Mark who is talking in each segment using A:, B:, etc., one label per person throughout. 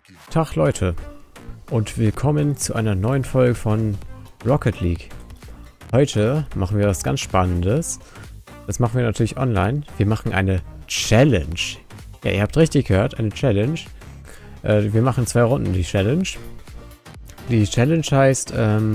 A: Tag Leute und willkommen zu einer neuen Folge von Rocket League. Heute machen wir was ganz Spannendes. Das machen wir natürlich online. Wir machen eine Challenge. Ja, ihr habt richtig gehört, eine Challenge. Wir machen 2 Runden die Challenge. Die Challenge heißt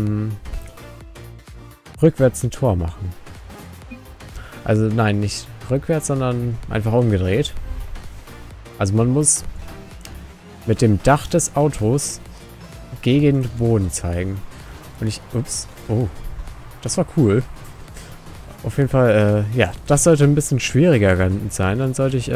A: rückwärts ein Tor machen. Also nein, nicht rückwärts, sondern einfach umgedreht. Also man muss mit dem Dach des Autos gegen den Boden zeigen. Und ich... Ups. Oh. Das war cool. Auf jeden Fall, ja, das sollte ein bisschen schwieriger sein. Dann sollte ich,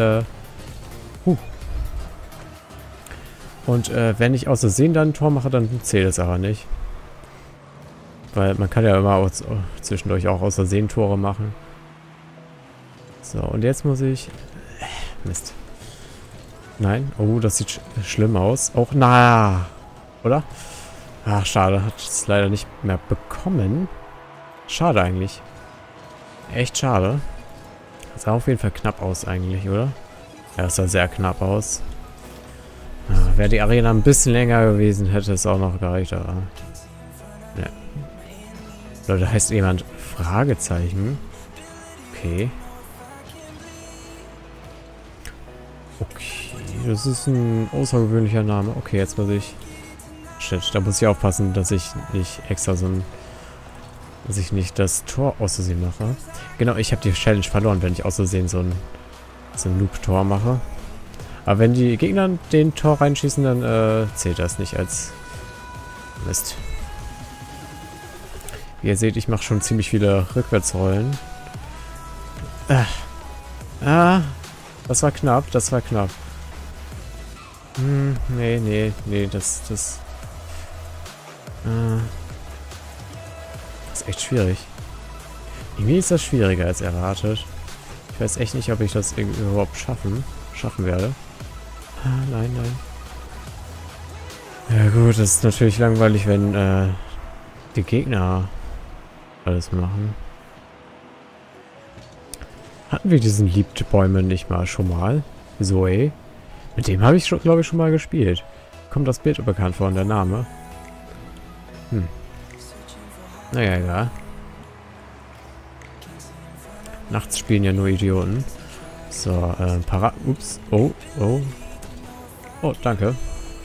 A: Und, wenn ich aus Versehen dann ein Tor mache, dann zählt es aber nicht. Weil man kann ja immer zwischendurch auch aus Versehen Tore machen. So, und jetzt muss ich... Mist. Nein. Oh, das sieht schlimm aus. Auch, na, oder? Ach, schade. Hat es leider nicht mehr bekommen. Schade eigentlich. Echt schade. Das sah auf jeden Fall knapp aus eigentlich, oder? Ja, es sah sehr knapp aus. Ja, wäre die Arena ein bisschen länger gewesen, hätte es auch noch gereicht, aber... Ja. Leute, heißt jemand Fragezeichen? Okay. Okay, das ist ein außergewöhnlicher Name. Okay, jetzt muss ich... Shit, da muss ich aufpassen, dass ich nicht extra so ein... Dass ich nicht das Tor aus Versehen mache. Genau, ich habe die Challenge verloren, wenn ich aus Versehen so ein Noob-Tor mache. Aber wenn die Gegner den Tor reinschießen, dann zählt das nicht als Mist. Wie ihr seht, ich mache schon ziemlich viele Rückwärtsrollen. Das war knapp, das war knapp. Nee, das ist echt schwierig. Irgendwie ist das schwieriger als erwartet. Ich weiß echt nicht, ob ich das überhaupt schaffen werde. Nein. Ja gut, das ist natürlich langweilig, wenn die Gegner alles machen. Hatten wir diesen Liebtbäume nicht mal schon mal? Zoe? Mit dem habe ich, glaube ich, schon mal gespielt. Kommt das Bild bekannt vor und der Name? Naja, egal. Nachts spielen ja nur Idioten. So, Ups. Oh. Oh, danke.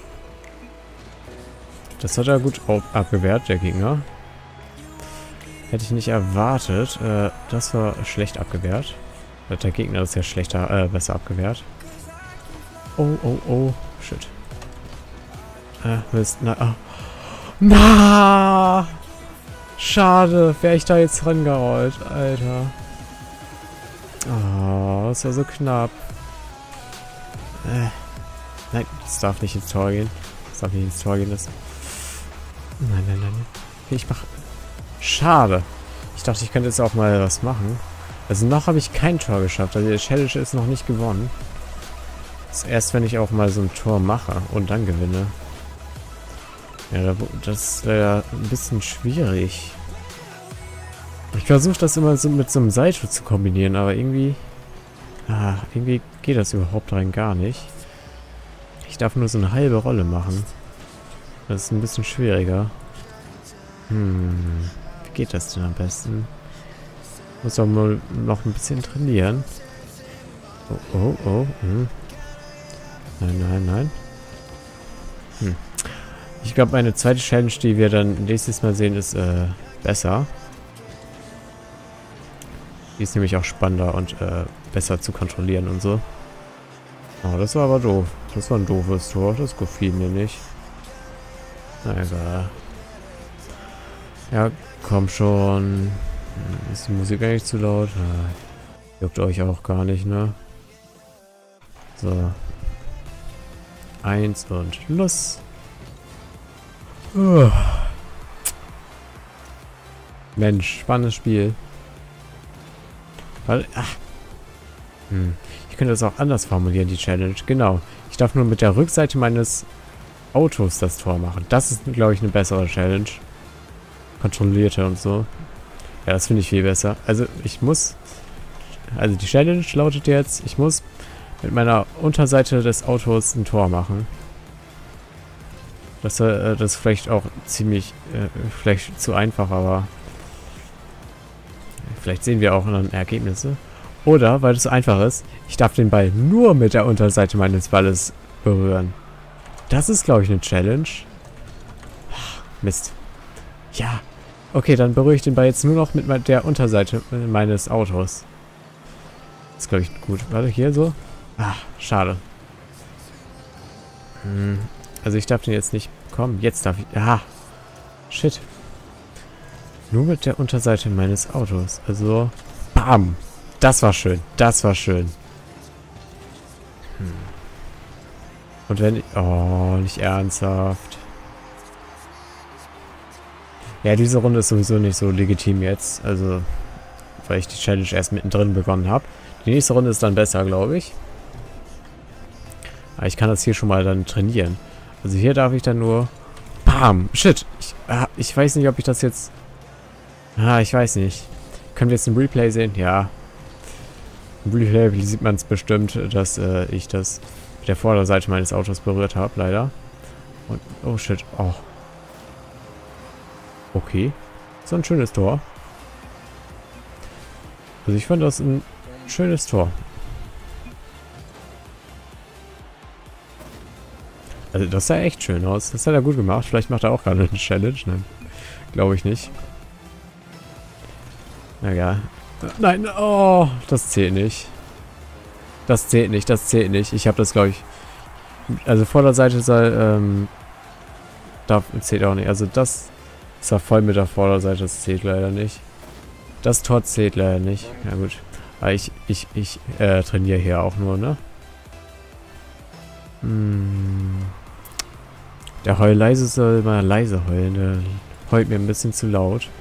A: Das hat er gut abgewehrt, der Gegner. Hätte ich nicht erwartet. Das war schlecht abgewehrt. Hat der Gegner das ja besser abgewehrt. Oh. Shit. Mist. Na! Schade. Wäre ich da jetzt rangerollt, Alter. Oh, das war so knapp. Nein, das darf nicht ins Tor gehen. Nein. Okay, ich mach... Schade. Ich dachte, ich könnte jetzt auch mal was machen. Also noch habe ich kein Tor geschafft. Also die Challenge ist noch nicht gewonnen. Das ist erst, wenn ich auch mal so ein Tor mache und dann gewinne. Ja, das wäre ein bisschen schwierig. Ich versuche das immer so mit so einem Salto zu kombinieren, aber irgendwie... irgendwie geht das überhaupt rein gar nicht. Ich darf nur so eine halbe Rolle machen. Das ist ein bisschen schwieriger. Wie geht das denn am besten? Muss auch mal noch ein bisschen trainieren. Oh. Nein. Ich glaube, meine zweite Challenge, die wir dann nächstes Mal sehen, ist besser. Die ist nämlich auch spannender und besser zu kontrollieren und so. Oh, das war aber doof. Das war ein doofes Tor. Das gefiel mir nicht. Na egal. Ja, komm schon. Ist die Musik eigentlich zu laut? Juckt euch auch gar nicht, ne? So. 1 und los. Mensch, spannendes Spiel. Ich könnte das auch anders formulieren, die Challenge. Genau. Ich darf nur mit der Rückseite meines Autos das Tor machen. Das ist, glaube ich, eine bessere Challenge. Kontrollierte und so. Ja, das finde ich viel besser. Also, Also, die Challenge lautet jetzt, ich muss mit meiner Unterseite des Autos ein Tor machen. Das ist vielleicht auch ziemlich, vielleicht zu einfach, aber vielleicht sehen wir auch dann Ergebnisse. Oder, weil es so einfach ist, ich darf den Ball nur mit der Unterseite meines Balles berühren. Das ist, glaube ich, eine Challenge. Mist. Ja. Okay, dann berühre ich den Ball jetzt nur noch mit der Unterseite meines Autos. Das ist, glaube ich, gut. Warte, hier so. Ah, schade. Also ich darf den jetzt nicht bekommen. Jetzt darf ich... Ah. Shit. Nur mit der Unterseite meines Autos. Also... Bam. Das war schön. Das war schön. Und wenn ich... Oh, nicht ernsthaft. Ja, diese Runde ist sowieso nicht so legitim jetzt. Also, weil ich die Challenge erst mittendrin begonnen habe. Die nächste Runde ist dann besser, glaube ich. Aber ich kann das hier schon mal dann trainieren. Also hier darf ich dann nur... Bam! Shit! Ich weiß nicht, ob ich das jetzt... ich weiß nicht. Können wir jetzt ein Replay sehen? Ja. Im Replay sieht man es bestimmt, dass ich das mit der Vorderseite meines Autos berührt habe, leider. Und... Oh shit. Oh. Okay. So ein schönes Tor. Also ich fand das ein schönes Tor. Also das sah echt schön aus. Das hat er gut gemacht. Vielleicht macht er auch gerade eine Challenge. Nein, glaube ich nicht. Naja. Nein, oh, das zählt nicht. Das zählt nicht, das zählt nicht. Ich habe das, glaube ich... Also Vorderseite soll, zählt auch nicht. Also das ist ja voll mit der Vorderseite. Das zählt leider nicht. Das Tor zählt leider nicht. Ja gut. Aber ich trainiere hier auch nur, ne? Der Heulleise soll mal leise heulen. Der heult mir ein bisschen zu laut.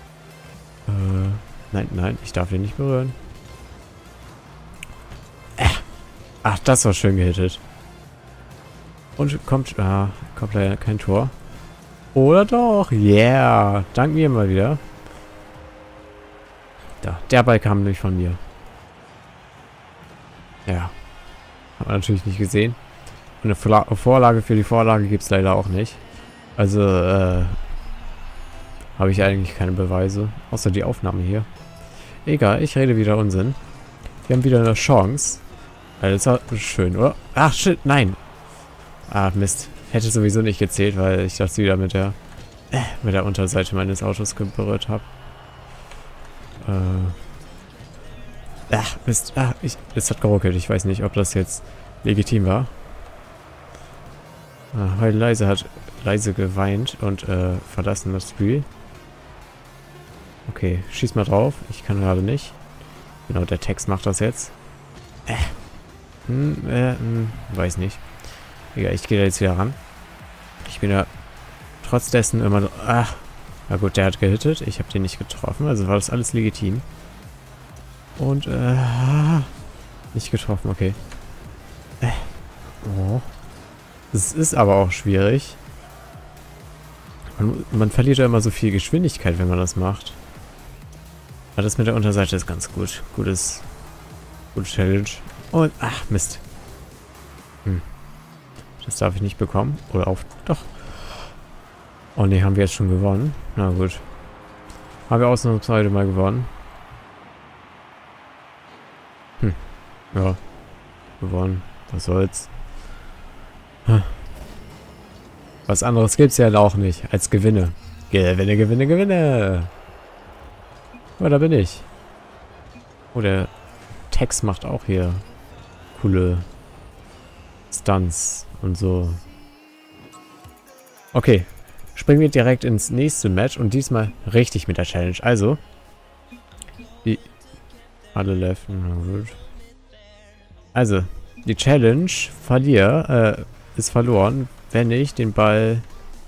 A: Nein, ich darf ihn nicht berühren. Ach, das war schön gehittet. Und kommt leider kein Tor. Oder doch? Yeah. Dank mir mal wieder. Da, der Ball kam nämlich von mir. Ja. Hat man natürlich nicht gesehen. Und eine Vorlage für die Vorlage gibt es leider auch nicht. Also, habe ich eigentlich keine Beweise. Außer die Aufnahme hier. Egal, ich rede wieder Unsinn. Wir haben wieder eine Chance. Das war schön, oder? Ach, shit, nein. Ah, Mist. Hätte sowieso nicht gezählt, weil ich das wieder mit der Unterseite meines Autos berührt habe. Ach, Mist. Es hat geruckelt. Ich weiß nicht, ob das jetzt legitim war. Heulleise hat leise geweint und verlassen das Spiel. Okay, schieß mal drauf. Ich kann gerade nicht. Genau, der Text macht das jetzt. Weiß nicht. Egal, ich gehe da jetzt wieder ran. Ich bin ja trotz dessen immer so... Ach, na gut, der hat gehittet. Ich habe den nicht getroffen. Also war das alles legitim. Und, nicht getroffen, okay. Oh. Es ist aber auch schwierig. Man verliert ja immer so viel Geschwindigkeit, wenn man das macht. Aber das mit der Unterseite ist ganz gut. Gute Challenge. Und, ach, Mist. Das darf ich nicht bekommen. Oder doch. Oh ne, haben wir jetzt schon gewonnen. Na gut. Haben wir ausnahmsweise mal gewonnen. Ja. Gewonnen. Was soll's. Was anderes gibt's ja auch nicht als Gewinne. Gewinne. Oh, da bin ich. Oh, der Text macht auch hier coole Stunts und so. Okay. Springen wir direkt ins nächste Match und diesmal richtig mit der Challenge. Also. Alle left. Na gut. Also. Die Challenge ist verloren, wenn ich den Ball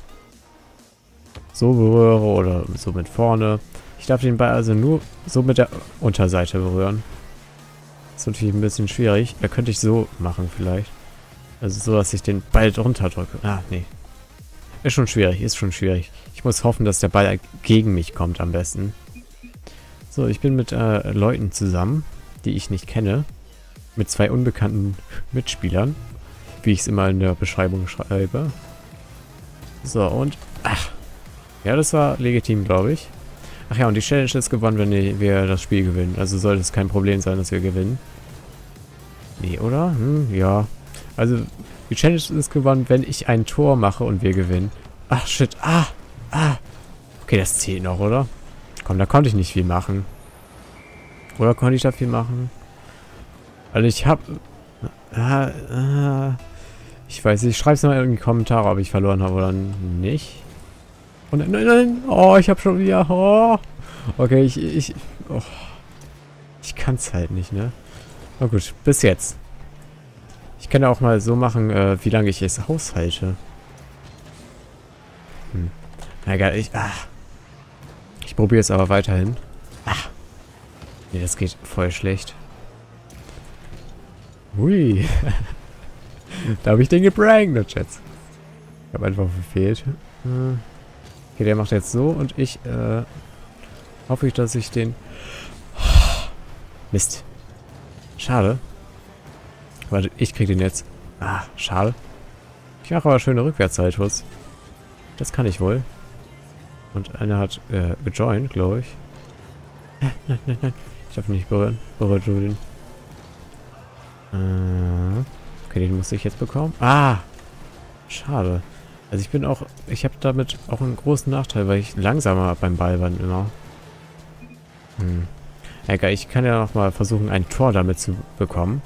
A: so berühre oder so mit vorne. Ich darf den Ball also nur so mit der Unterseite berühren. Das ist natürlich ein bisschen schwierig. Da könnte ich so machen vielleicht. Also so, dass ich den Ball drunter drücke. Ah, nee. Ist schon schwierig. Ich muss hoffen, dass der Ball gegen mich kommt am besten. So, ich bin mit Leuten zusammen, die ich nicht kenne. Mit 2 unbekannten Mitspielern. Wie ich es immer in der Beschreibung schreibe. So, und... Ach. Ja, das war legitim, glaube ich. Ach ja, und die Challenge ist gewonnen, wenn wir das Spiel gewinnen. Also sollte es kein Problem sein, dass wir gewinnen. Nee, oder? Ja. Also, die Challenge ist gewonnen, wenn ich ein Tor mache und wir gewinnen. Ach, shit. Okay, das zählt noch, oder? Komm, da konnte ich nicht viel machen. Oder konnte ich da viel machen? Also ich hab... ich weiß nicht, schreib's mal in die Kommentare, ob ich verloren habe oder nicht. Und nein. Oh, ich hab schon wieder... Oh. Okay, ich kann's halt nicht, ne? Na gut, bis jetzt. Ich kann ja auch mal so machen, wie lange ich es haushalte. Na egal, ich probiere es aber weiterhin. Nee, das geht voll schlecht. Hui. Da habe ich den geprankt, der Chats. Ich habe einfach verfehlt. Okay, der macht jetzt so und ich hoffe ich, dass ich den... Mist. Schade. Warte, ich krieg den jetzt. Schade. Ich mache aber schöne Rückwärtssaltos. Das kann ich wohl. Und einer hat gejoint, glaube ich. Nein. Ich darf ihn nicht berühren. Berührt du den. Okay, den muss ich jetzt bekommen. Schade. Also ich bin auch... Ich habe damit auch einen großen Nachteil, weil ich langsamer beim Ball bin immer. Egal, ich kann ja noch mal versuchen, ein Tor damit zu bekommen.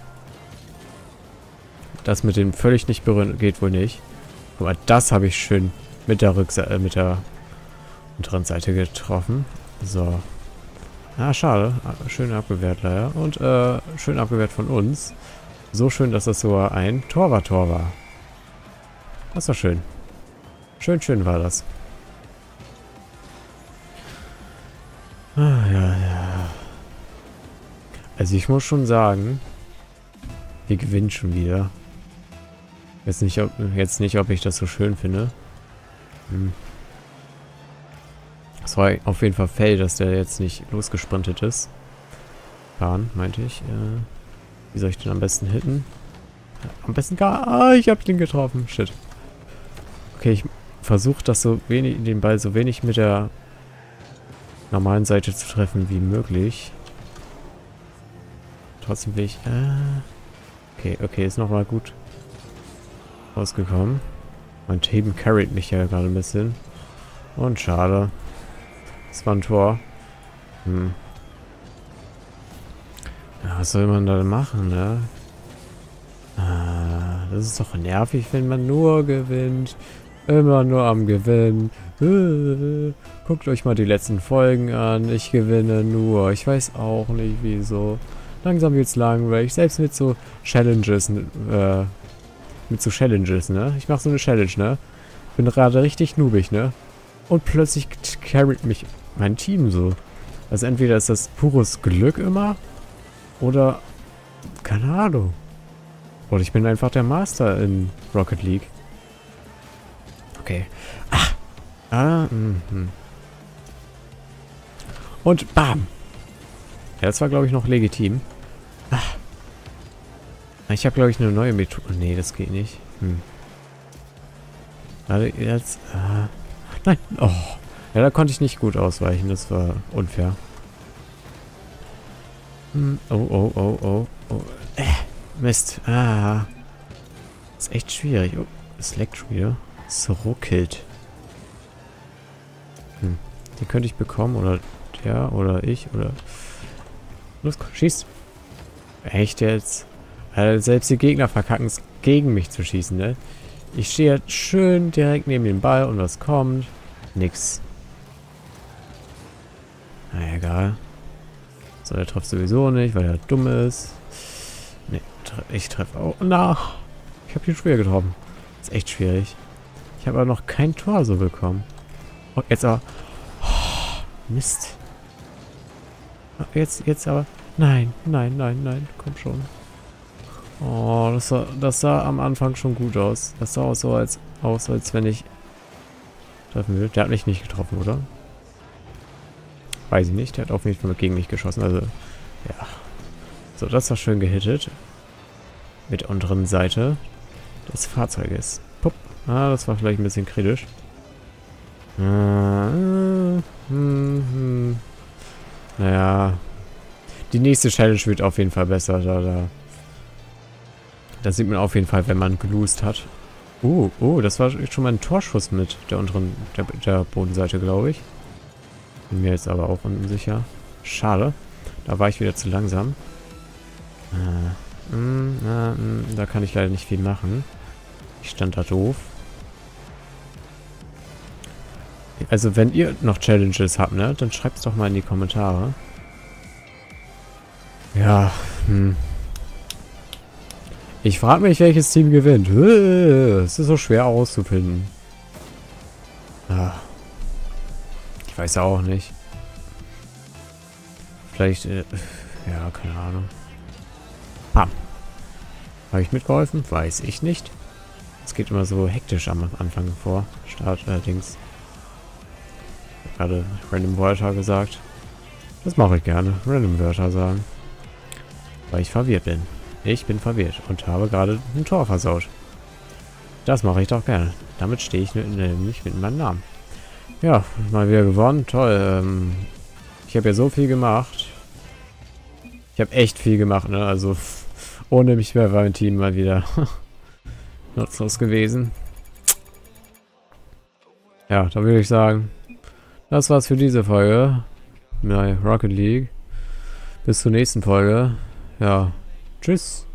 A: Das mit dem völlig nicht berühren geht wohl nicht. Guck mal, das habe ich schön mit der mit der unteren Seite getroffen. So. Schade. Schön abgewehrt leider. Und schön abgewehrt von uns. So schön, dass das sogar ein Tor war. Das war schön. Schön war das. Ja. Also ich muss schon sagen, wir gewinnen schon wieder. Jetzt nicht, ob ich das so schön finde. Es war auf jeden Fall fail, dass der jetzt nicht losgesprintet ist. Bahn, meinte ich. Wie soll ich den am besten hitten? Am besten gar... ich hab den getroffen. Shit. Okay, ich versuche das den Ball so wenig mit der normalen Seite zu treffen wie möglich. Trotzdem will ich... Okay, ist nochmal gut rausgekommen. Mein Team carried mich ja gerade ein bisschen. Und schade. Das war ein Tor. Ja, was soll man da machen, ne? Das ist doch nervig, wenn man nur gewinnt. Immer nur am Gewinnen. Guckt euch mal die letzten Folgen an. Ich gewinne nur. Ich weiß auch nicht, wieso. Langsam wird's langweilig. Selbst mit so Challenges, ne? Ich mache so eine Challenge, ne? Bin gerade richtig noobig, ne? Und plötzlich carryt mich mein Team so. Also entweder ist das pures Glück immer. Oder... Keine Ahnung. Oder ich bin einfach der Master in Rocket League. Okay. Und bam. Ja, das war, glaube ich, noch legitim. Ich habe, glaube ich, eine neue Methode. Nee, das geht nicht. Warte, jetzt... Nein. Oh. Ja, da konnte ich nicht gut ausweichen. Das war unfair. Oh. Mist. Ist echt schwierig. Oh, es leckt schon wieder. Es ruckelt. Den könnte ich bekommen. Oder der. Oder ich. Oder... Los, schieß. Echt jetzt? Selbst die Gegner verkacken es, gegen mich zu schießen, ne? Ich stehe jetzt schön direkt neben dem Ball und was kommt? Nix. Na egal. So, der trifft sowieso nicht, weil er dumm ist. Ne, ich treffe auch. Na! Ich habe ihn schwer getroffen. Ist echt schwierig. Ich habe aber noch kein Tor so bekommen. Oh, jetzt aber. Oh, Mist. Jetzt aber. Nein. Komm schon. Oh, das sah am Anfang schon gut aus. Das sah auch so als wenn ich treffen will. Der hat mich nicht getroffen, oder? Weiß ich nicht. Der hat auf jeden Fall gegen mich geschossen. Also, ja. So, das war schön gehittet. Mit der unteren Seite des Fahrzeuges. Pupp. Das war vielleicht ein bisschen kritisch. Naja. Die nächste Challenge wird auf jeden Fall besser. Da sieht man auf jeden Fall, wenn man geloost hat. Oh, das war schon mal ein Torschuss mit der unteren, der Bodenseite, glaube ich. Bin mir jetzt aber auch unsicher. Schade. Da war ich wieder zu langsam. Da kann ich leider nicht viel machen. Ich stand da doof. Also wenn ihr noch Challenges habt, ne, dann schreibt es doch mal in die Kommentare. Ja, Ich frage mich, welches Team gewinnt. Es ist so schwer auszufinden. Ich weiß ja auch nicht. Vielleicht, ja, keine Ahnung. Habe ich mitgeholfen? Weiß ich nicht. Es geht immer so hektisch am Anfang vor. Dings. Gerade Random Wörter gesagt. Das mache ich gerne. Random Wörter sagen. Weil ich verwirrt bin. Ich bin verwirrt und habe gerade ein Tor versaut. Das mache ich doch gerne. Damit stehe ich nämlich mit meinem Namen. Ja, mal wieder gewonnen. Toll. Ich habe ja so viel gemacht. Ich habe echt viel gemacht, ne? Also ohne mich wäre mein Team mal wieder nutzlos gewesen. Ja, da würde ich sagen, das war's für diese Folge. Bei Rocket League. Bis zur nächsten Folge. Ja, tschüss.